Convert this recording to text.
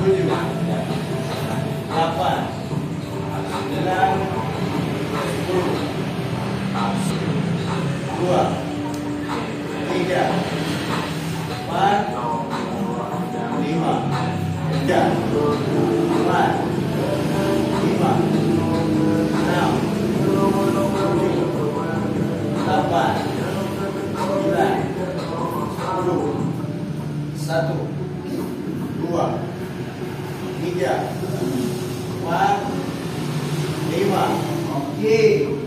7, 8, 9, 10, 2, 3, 4, 5, 3, 4, 5, 6, 7, 8, 9, 10, 1, 2, 3, 4, 5. Oke.